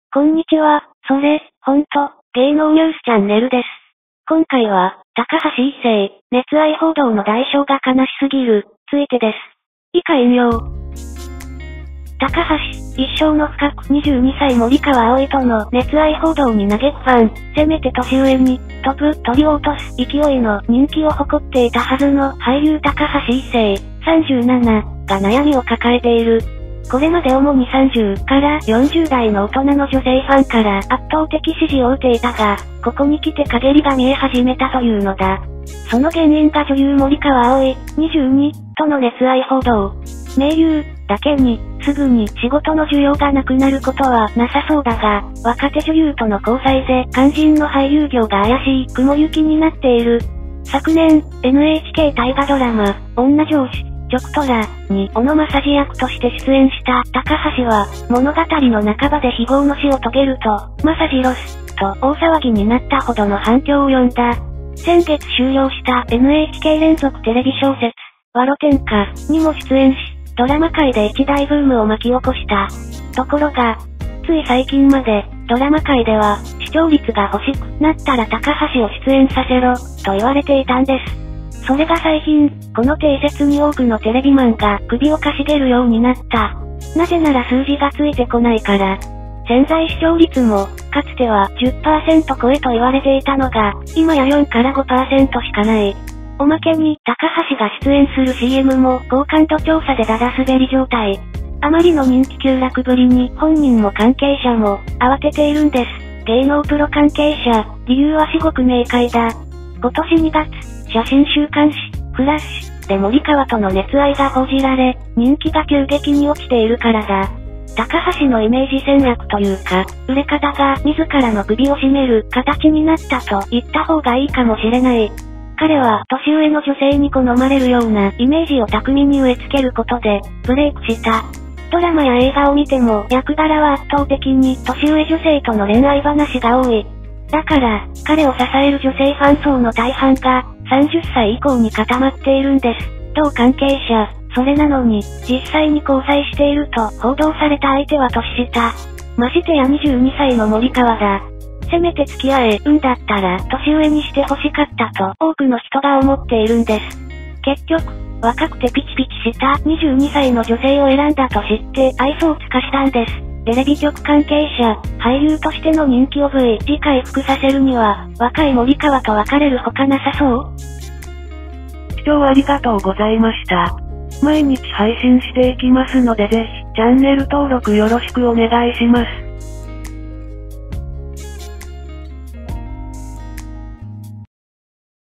こんにちは、ほんと、芸能ニュースチャンネルです。今回は、高橋一生、熱愛報道の代償が悲しすぎる、ついてです。以下引用。高橋、一生の深く22歳森川葵との熱愛報道に嘆くファン、せめて年上に、飛ぶ鳥を落とす勢いの人気を誇っていたはずの俳優高橋一生、37、が悩みを抱えている。これまで主に30から40代の大人の女性ファンから圧倒的支持を受けていたが、ここに来て陰りが見え始めたというのだ。その原因が女優森川葵、22、との熱愛報道。名優、だけに、すぐに仕事の需要がなくなることはなさそうだが、若手女優との交際で肝心の俳優業が怪しい雲行きになっている。昨年、NHK 大河ドラマ、女上司、チョクトラに小野正嗣役として出演した高橋は、物語の半ばで非業の死を遂げると、正嗣ロス、と大騒ぎになったほどの反響を呼んだ。先月終了した NHK 連続テレビ小説、わろてんかにも出演し、ドラマ界で一大ブームを巻き起こした。ところが、つい最近まで、ドラマ界では、視聴率が欲しくなったら高橋を出演させろ、と言われていたんです。それが最近、この定説に多くのテレビマンが首をかしげるようになった。なぜなら数字がついてこないから。潜在視聴率も、かつては 10% 超えと言われていたのが、今や4から 5% しかない。おまけに、高橋が出演する CM も高感度調査でだだ滑り状態。あまりの人気急落ぶりに本人も関係者も慌てているんです。芸能プロ関係者、理由は至極明快だ。今年2月、写真週刊誌、フラッシュで森川との熱愛が報じられ、人気が急激に落ちているからだ。高橋のイメージ戦略というか、売れ方が自らの首を絞める形になったと言った方がいいかもしれない。彼は年上の女性に好まれるようなイメージを巧みに植え付けることでブレイクした。ドラマや映画を見ても役柄は圧倒的に年上女性との恋愛話が多い。だから、彼を支える女性ファン層の大半が、30歳以降に固まっているんです。同関係者、それなのに、実際に交際していると報道された相手は年下。ましてや22歳の森川だ。せめて付き合え、だったら、年上にして欲しかったと多くの人が思っているんです。結局、若くてピチピチした22歳の女性を選んだと知って愛想を尽かしたんです。テレビ局関係者、俳優としての人気を随時回復させるには、若い森川と別れるほかなさそう？ 視聴ありがとうございました。毎日配信していきますのでぜひ、チャンネル登録よろしくお願いします。